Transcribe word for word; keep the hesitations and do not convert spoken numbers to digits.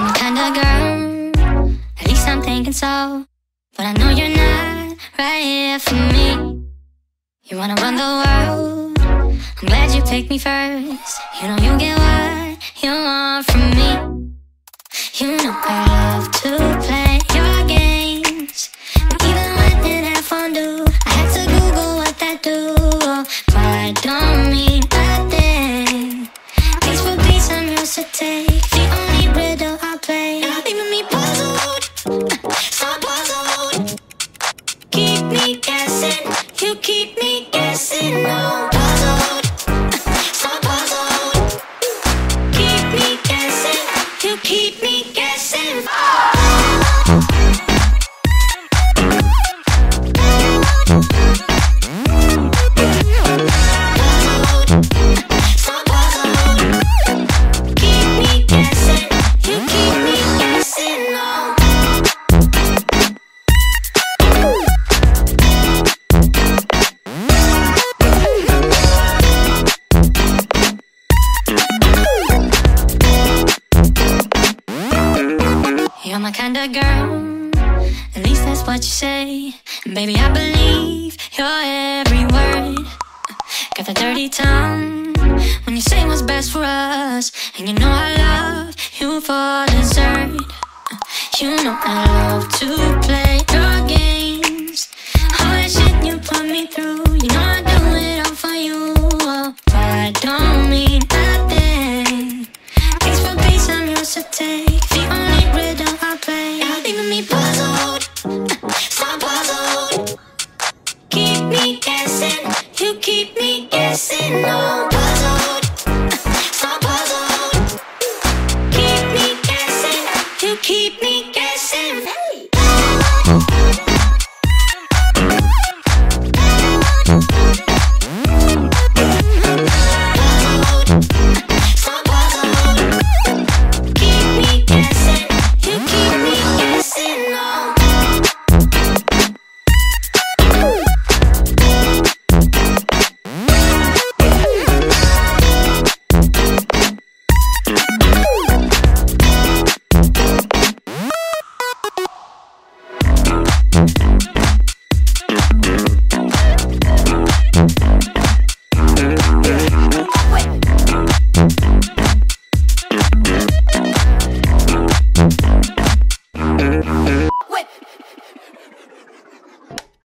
kinda girl, at least I'm thinking so. But I know you're not right here for me. You wanna run the world, I'm glad you picked me first. You know you get what you want from me. You know I love to play your games, but even when it had fondue, I had to Google what that do. Pride don't mean nothing. Piece for piece I'm yours to take. The only riddle I play, you're leaving me puzzled, so puzzled. Keep me guessing, you keep me guessing. No, puzzled, so puzzled. Keep me guessing, you keep me guessing. You're my kind of girl, at least that's what you say. And baby, I believe your every word. Got the dirty tongue when you say what's best for us. And you know I love you for dessert. You know I love to play your games. All that shit you put me through, you know I do it all for you. Pride don't mean nothing. Piece for piece I'm yours to take. The only riddle I play, you're leaving me puzzled.